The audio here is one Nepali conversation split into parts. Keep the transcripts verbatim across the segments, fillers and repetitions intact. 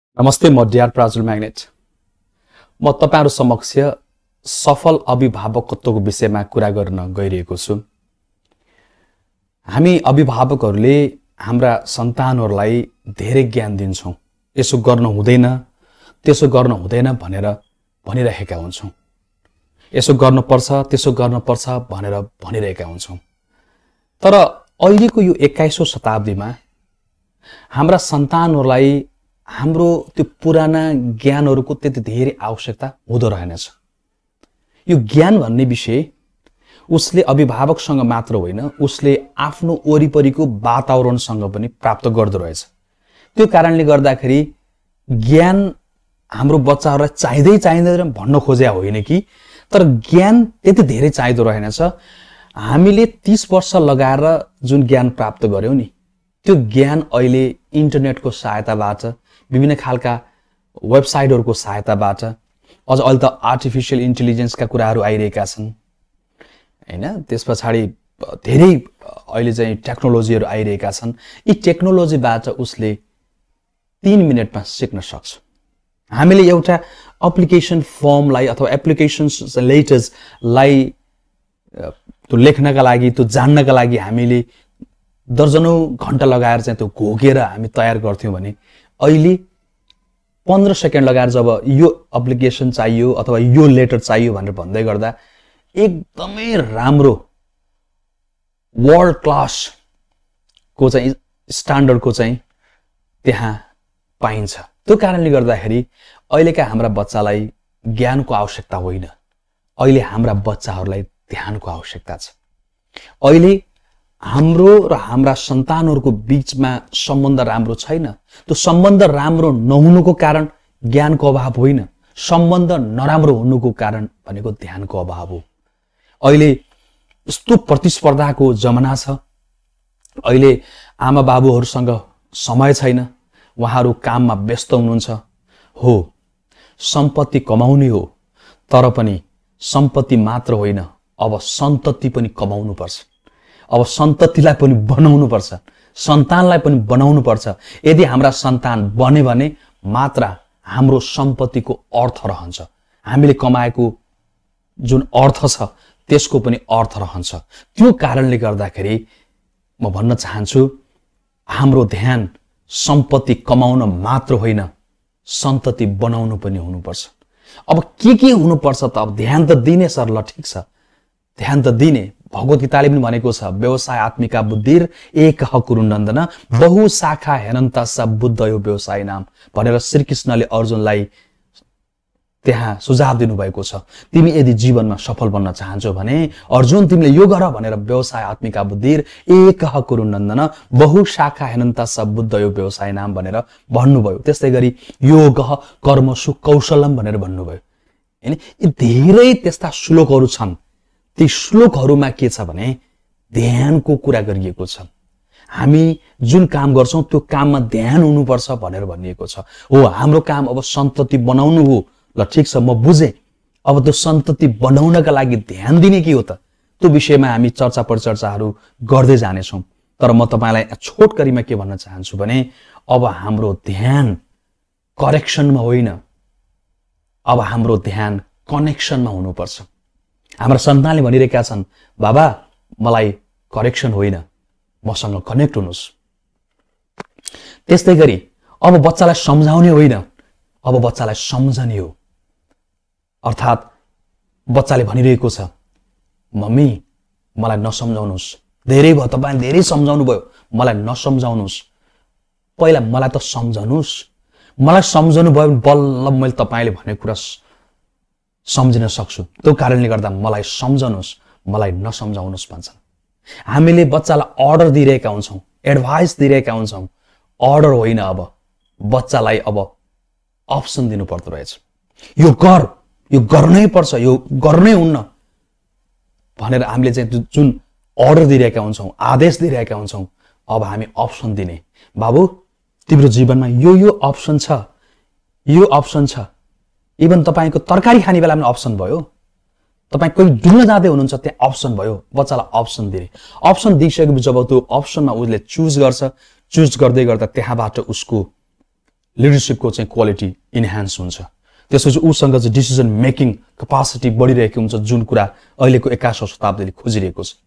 नमस्ते, म डी आर Parajuli Magnet। म तपाईहरु समक्ष सफल अभिभावकत्वको विषयमा कुरा गर्न गइरहेको छु। हामी अभिभावकहरूले हाम्रा सन्तानहरूलाई धेरै ज्ञान दिन्छौं। यसो गर्न हुँदैन, त्यसो गर्न हुँदैन भनेर भनिरहेका हुन्छौं। यसो गर्नुपर्छ, त्यसो गर्नुपर्छ भनेर भनिरहेका हुन्छौं। तर अहिलेको यो एक्काइसौं शताब्दीमा हाम्रा सन्तानहरूलाई हाम्रो त्यो पुराना ज्ञानहरूको त्यति धेरै आवश्यकता हुँदो रहेनछ। यो ज्ञान भन्ने विषय उसले अभिभावकसँग मात्र होइन, उसले आफ्नो वरिपरिको वातावरणसँग पनि प्राप्त गर्दो रहेछ। त्यो कारणले गर्दाखेरि ज्ञान हाम्रो बच्चाहरूलाई चाहिँदै चाहिँदैन भन्न खोजे होइन कि, तर ज्ञान त्यति धेरै चाहिँदो रहेनछ। हामीले तीस वर्ष लगाएर जुन ज्ञान प्राप्त गर्यौं नि, त्यो ज्ञान अहिले इन्टरनेटको सहायताबाट, विभिन्न खालका वेबसाइटहरुको सहायताबाट, अझ अहिले त आर्टिफिशियल इन्टेलिजेन्सका कुराहरू आइरहेका छन् हैन। त्यसपछि धेरै अहिले चाहिँ टेक्नोलोजीहरू आइरहेका छन्। यी टेक्नोलोजीबाट उसले तीन मिनेटमा सिक्न सक्छ। हामीले एउटा एप्लिकेसन फर्मलाई अथवा एप्लिकेशन्स लेटर्सलाई त्यो लेख्नका लागि, त्यो जान्नका लागि हामीले दर्जनौं घण्टा लगाएर चाहिँ त्यो घोकेर हामी तयार गर्थ्यौं भने अहिले पन्ध्र सेकेन्ड लगाएर जब यो एप्लिकेसन चाहियो अथवा यो लेटर चाहियो भनेर भन्दै गर्दा एकदमै राम्रो वर्ल्ड क्लास को चाहिँ स्ट्यान्डर्डको चाहिँ त्यहाँ पाइन्छ। त्यो कारणले गर्दाखेरि अहिलेका हाम्रा बच्चालाई ज्ञानको आवश्यकता होइन, अहिले हाम्रा बच्चाहरूलाई ध्यानको आवश्यकता छ। अहिले हाम्रो र हाम्रा सन्तानहरूको बीचमा सम्बन्ध राम्रो छैन। त्यो सम्बन्ध राम्रो नहुनुको कारण ज्ञानको अभाव होइन, सम्बन्ध नराम्रो हुनुको कारण भनेको ध्यानको अभाव हो। अहिले यस्तो प्रतिस्पर्धाको जमाना छ, अहिले आमा बाबुहरूसँग समय छैन, उहाँहरू काममा व्यस्त हुनुहुन्छ। हो, सम्पत्ति कमाउने हो, तर पनि सम्पत्ति मात्र होइन, अब सन्तति पनि कमाउनु पर्छ। अब सन्ततिलाई पनि बनाउनु पर्छ, सन्तानलाई पनि बनाउनु पर्छ। यदि हाम्रा सन्तान बने भने मात्र हाम्रो सम्पत्तिको अर्थ रहन्छ। हामीले कमाएको जुन अर्थ छ त्यसको पनि अर्थ रहन्छ। त्यो कारणले गर्दाखेरि म भन्न चाहन्छु, हाम्रो ध्यान सम्पत्ति कमाउन मात्र होइन, सन्तति बनाउनु पनि हुनुपर्छ। अब के के हुनुपर्छ त? अब ध्यान त दिने सर, ल ठीक छ, ध्यान त दिने। भगवत गीताले पनि भनेको छ, व्यवसाय आत्मिका बुद्धिर एक हकुरु नन्दन बहु शाखा हेनन्त स बुद्ध यो व्यवसाय नाम भनेर श्री कृष्णले अर्जुनलाई त्यहाँ सुझाव दिनुभएको छ। तिमी यदि जीवनमा सफल बन्न चाहन्छौ भने अर्जुन तिमीले यो गर भनेर व्यवसाय आत्मिका बुद्धिर एक हकुरु नन्दन बहु शाखा हेनन्त स बुद्ध यो व्यवसाय नाम भनेर भन्नुभयो। त्यस्तै गरी योग कर्म सु कौशलम भनेर भन्नुभयो। हैन, यी धेरै त्यस्ता श्लोकहरू छन्। ती श्लोकहरूमा के छ भने ध्यानको कुरा गरिएको छ। हामी जुन काम गर्छौं त्यो काममा ध्यान हुनुपर्छ भनेर भनिएको छ। हो, हाम्रो काम अब सन्तति बनाउनु हो, ल ठीक छ, म बुझे। अब त्यो सन्तति बनाउनका लागि ध्यान दिने के हो त? त्यो विषयमा हामी चर्चा परिचर्चाहरू गर्दै जानेछौं। तर म तपाईलाई छोटकरीमा के भन्न चाहन्छु भने अब हाम्रो ध्यान करेक्सनमा होइन, अब हाम्रो ध्यान कनेक्सनमा हुनुपर्छ। हाम्रा सन्तानले भनिरहेका छन्, बाबा मलाई करेक्सन होइन, मसँग कनेक्ट हुनुस्। त्यस्तै गरी अब बच्चालाई सम्झाउने होइन, अब बच्चालाई सम्झने हो। अर्थात् बच्चाले भनिरहेको छ, मम्मी मलाई नसम्झाउनुस्, धेरै भयो, तपाईले धेरै सम्झाउनु भयो, मलाई नसम्झाउनुस्, पहिला मलाई त सम्झनुस्। मलाई सम्झनु भयो भने बल्ल मैले तपाईले भनेको कुरा सम्झिन सक्छु। त्यो कारणले गर्दा मलाई सम्झनुस्, मलाई नसम्झाउनुस् भन्छन्। हामीले बच्चालाई अर्डर दिइरहेका हुन्छौं, एडभाइस दिइरहेका हुन्छौं। अर्डर होइन, अब बच्चालाई अब अप्सन दिनु पर्दो रहेछ। यो गर, यो गर्नै पर्छ, यो गर्नै हुन्न भनेर हामीले चाहिँ जुन अर्डर दिइरहेका हुन्छौं, आदेश दिइरहेका हुन्छौं, अब हामी अप्सन दिने। बाबु तिम्रो जीवनमा यो यो अप्सन छ, यो अप्सन छ। इभन तपाईको तरकारी खाने बेलामा अप्सन भयो, तपाई कोही डुल्न जाँदै हुनुहुन्छ त्यहाँ अप्सन भयो, बच्चालाई अप्सन दिने। अप्सन दिइसकेपछि जब त्यो अप्सनमा उसले चुज गर्छ, चुज गर्दै गर्दा त्यहाँबाट उसको लिडरशिपको चाहिँ क्वालिटी इन्हान्स हुन्छ। त्यसपछि उसँग चाहिँ डिसिजन मेकिङ क्यापासिटी बढिरहेको हुन्छ, जुन कुरा अहिलेको एक्काइसौँ शताब्दीले खोजिरहेको छ।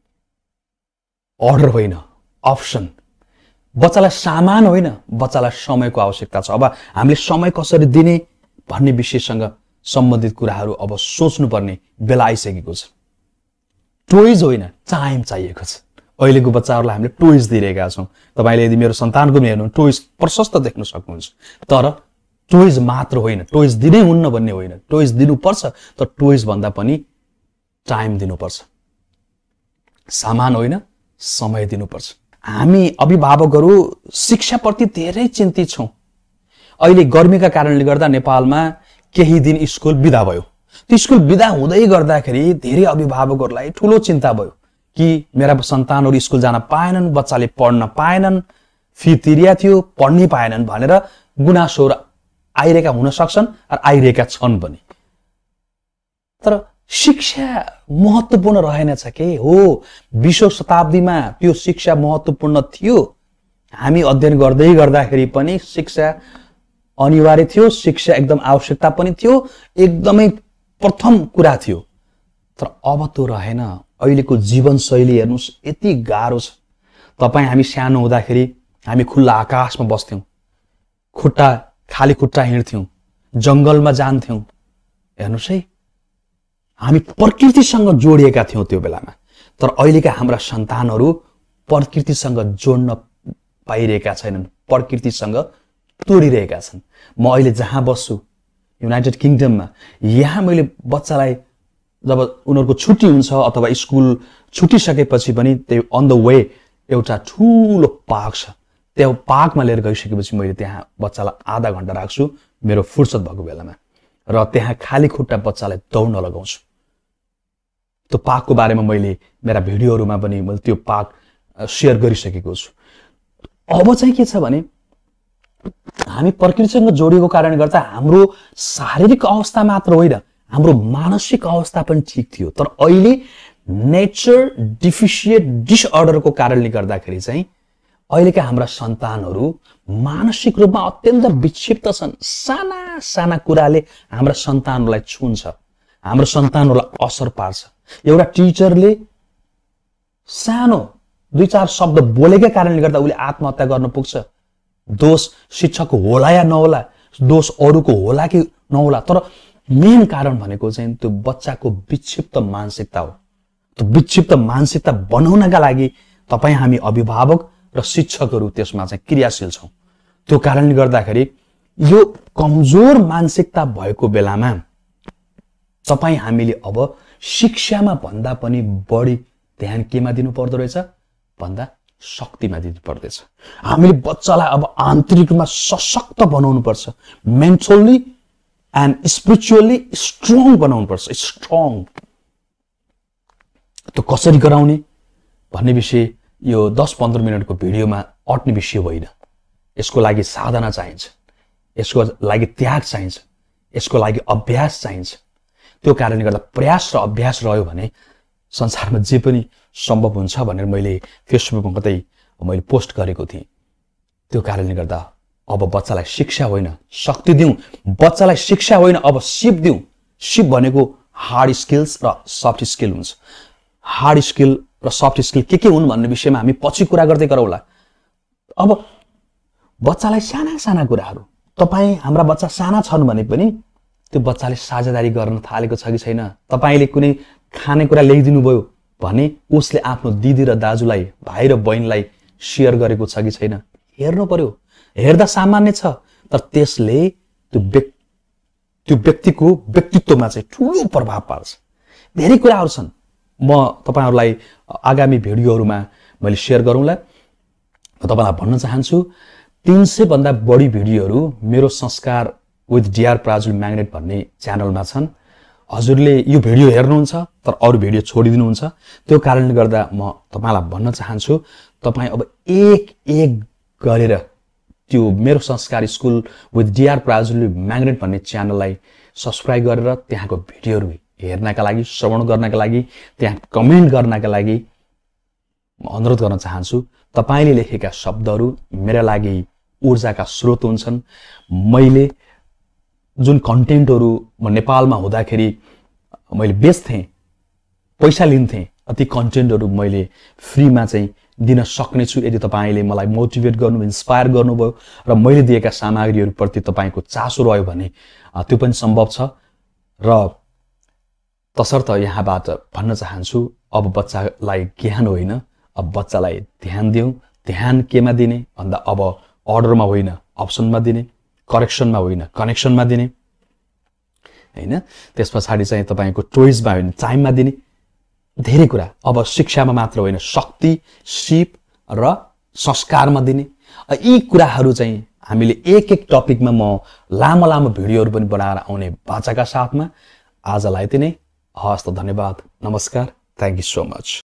अर्डर होइन, अप्सन। बच्चालाई सामान होइन, बच्चालाई समयको आवश्यकता छ। अब हामीले समय कसरी दिने भन्ने विषयसँग सम्बन्धित कुराहरू अब सोच्नुपर्ने बेला आइसकेको छ। टोइज होइन, टाइम चाहिएको छ। अहिलेको बच्चाहरूलाई हामीले टोइज दिइरहेका छौँ। तपाईँले यदि मेरो सन्तानको पनि हेर्नु टोइज प्रशस्त देख्न सक्नुहुन्छ, तर टोइज मात्र होइन, टोइज दिनै हुन्न भन्ने होइन, टोइज दिनुपर्छ, तर टोइज भन्दा पनि टाइम दिनुपर्छ। सामान होइन, समय दिनुपर्छ। हामी अभिभावकहरू शिक्षाप्रति धेरै चिन्तित छौँ। अहिले गर्मीका कारणले गर्दा नेपालमा केही दिन स्कुल बिदा भयो। त्यो स्कुल बिदा हुँदै गर्दाखेरि धेरै अभिभावकहरूलाई ठुलो चिन्ता भयो कि मेरा सन्तानहरू स्कुल जान पाएनन्, बच्चाले पढ्न पाएनन्, फी तिरिया थियो, पढ्नै पाएनन् भनेर गुनासोहरू आइरहेका हुन सक्छन् र आइरहेका छन् पनि। तर शिक्षा महत्त्वपूर्ण रहेनछ के? हो, बीसौँ शताब्दीमा त्यो शिक्षा महत्त्वपूर्ण थियो। हामी अध्ययन गर्दै गर्दाखेरि पनि शिक्षा अनिवार्य थियो, शिक्षा एकदम आवश्यकता पनि थियो, एकदमै प्रथम कुरा थियो। तर अब त्यो रहेन। अहिलेको जीवनशैली हेर्नुहोस्, यति गाह्रो छ। तपाईँ हामी सानो हुँदाखेरि हामी खुल्ला आकाशमा बस्थ्यौँ, खुट्टा खाली खुट्टा हिँड्थ्यौँ, जङ्गलमा जान्थ्यौँ। हेर्नुहोस् है, हामी प्रकृतिसँग जोडिएका थियौँ त्यो बेलामा। तर अहिलेका हाम्रा सन्तानहरू प्रकृतिसँग जोड्न पाइरहेका छैनन्, प्रकृतिसँग तोडिरहेका छन्। म अहिले जहाँ बस्छु युनाइटेड किङडममा, यहाँ मैले बच्चालाई जब उनीहरूको छुट्टी हुन्छ अथवा स्कुल छुटिसकेपछि पनि त्यो अन द वे एउटा ठुलो पार्क छ, त्यो पार्कमा लिएर गइसकेपछि मैले त्यहाँ बच्चालाई आधा घन्टा राख्छु मेरो फुर्सद भएको बेलामा, र त्यहाँ खाली खुट्टा बच्चालाई दौड्न लगाउँछु। त्यो पार्कको बारेमा मैले मेरा भिडियोहरूमा पनि मैले त्यो पार्क सेयर गरिसकेको छु। अब चाहिँ के छ भने हामी प्रकृतिसँग जोडिएको कारणले गर्दा हाम्रो शारीरिक अवस्था मात्र होइन, हाम्रो मानसिक अवस्था पनि ठिक थियो। तर अहिले नेचर डिफिसिएट डिसअर्डरको कारणले गर्दाखेरि चाहिँ अहिलेका हाम्रा सन्तानहरू मानसिक रूपमा अत्यन्त विक्षिप्त छन्। साना साना कुराले हाम्रा सन्तानहरूलाई छुन्छ, हाम्रो सन्तानहरूलाई असर पार्छ। एउटा टिचरले सानो दुई चार शब्द बोलेकै कारणले गर्दा उसले आत्महत्या गर्न पुग्छ। दोष शिक्षकको होला या नहोला, दोष अरूको होला कि नहोला, तर मेन कारण भनेको चाहिँ त्यो बच्चाको विक्षिप्त मानसिकता हो। त्यो विक्षिप्त मानसिकता बनाउनका लागि तपाईँ हामी अभिभावक र शिक्षकहरू त्यसमा चाहिँ क्रियाशील छौँ। त्यो कारणले गर्दाखेरि यो कमजोर मानसिकता भएको बेलामा तपाईँ हामीले अब शिक्षामा भन्दा पनि बढी ध्यान केमा दिनु पर्दो रहेछ भन्दा शक्तिमा दिनु पर्दछ। हामीले बच्चालाई अब आन्तरिक रूपमा सशक्त बनाउनु पर्छ, मेन्टली एन्ड स्पिरिचुअली स्ट्रङ बनाउनु पर्छ। स्ट्रङ त्यो कसरी गराउने भन्ने विषय यो दस पन्ध्र मिनटको भिडियोमा अट्ने विषय होइन। यसको लागि साधना चाहिन्छ, यसको लागि त्याग चाहिन्छ, यसको लागि अभ्यास चाहिन्छ। त्यो कारणले गर्दा प्रयास र अभ्यास रह्यो भने संसारमा जे पनि सम्भव हुन्छ भनेर मैले फेसबुकमा कतै मैले पोस्ट गरेको थिएँ। त्यो कारणले गर्दा अब बच्चालाई शिक्षा होइन शक्ति दिउँ, बच्चालाई शिक्षा होइन अब सिप दिउँ। सिप भनेको हार्ड स्किल्स र सफ्ट स्किल हुन्छ। हार्ड स्किल र सफ्ट स्किल के के हुन् भन्ने विषयमा हामी पछि कुरा गर्दै गरौँला। अब बच्चालाई साना साना कुराहरू, तपाईँ हाम्रा बच्चा साना छन् भने पनि त्यो बच्चाले साझेदारी गर्न थालेको छ कि छैन, तपाईँले कुनै खानेकुरा ल्याइदिनु भयो भने उसले आफ्नो दिदी र दाजुलाई, भाइ र बहिनीलाई सेयर गरेको छ कि छैन हेर्नु पर्यो। हेर्दा सामान्य छ, तर त्यसले त्यो व्यक्ति त्यो व्यक्तिको व्यक्तित्वमा चाहिँ ठुलो प्रभाव पार्छ। धेरै कुराहरू छन्, म तपाईँहरूलाई आगामी भिडियोहरूमा मैले सेयर गरौँला। तपाईँलाई भन्न चाहन्छु तीन सय भन्दा बढी भिडियोहरू मेरो संस्कार with D R Parajuli magnet भन्ने च्यानलमा छन्। हजुरले यो भिडियो हेर्नुहुन्छ तर अरू भिडियो छोडिदिनुहुन्छ। त्यो कारणले गर्दा म तपाईँलाई भन्न चाहन्छु तपाईँ अब एक एक गरेर त्यो मेरो संस्कार school with D R Parajuli magnet भन्ने च्यानललाई सब्सक्राइब गरेर त्यहाँको भिडियोहरू हेर्नका लागि, श्रवण गर्नका लागि, त्यहाँ कमेन्ट गर्नका लागि म अनुरोध गर्न चाहन्छु। तपाईँले लेखेका शब्दहरू मेरा लागि ऊर्जाका स्रोत हुन्छन्। मैले जुन कन्टेन्टहरू म नेपालमा हुँदाखेरि मैले बेच्थेँ, पैसा लिन्थेँ, ती कन्टेन्टहरू मैले फ्रीमा चाहिँ दिन सक्ने छु यदि तपाईले मलाई मोटिभेट गर्नु, इन्स्पायर गर्नुभयो र मैले दिएका सामग्रीहरूप्रति तपाईको चासो रह्यो भने त्यो पनि सम्भव छ। र तसर्थ यहाँबाट भन्न चाहन्छु, अब बच्चालाई ज्ञान होइन, अब बच्चालाई ध्यान दिउँ। ध्यान केमा दिने भन्दा अब अर्डरमा होइन अप्सनमा दिने, करेक्सनमा होइन कनेक्सनमा दिने, हैन। त्यस पछाडि चाहिँ तपाईको चोइसमा होइन टाइममा दिने। धेरै कुरा अब शिक्षामा मात्र होइन, शक्ति, सिप र संस्कारमा दिने। यी कुराहरू चाहिँ हामीले एक एक टपिकमा म लामो लामो भिडियोहरू पनि बनाएर आउने बाचाका साथमा आजलाई यति नै। हवस् त, धन्यवाद, नमस्कार, थ्याङ्क यू सो मच।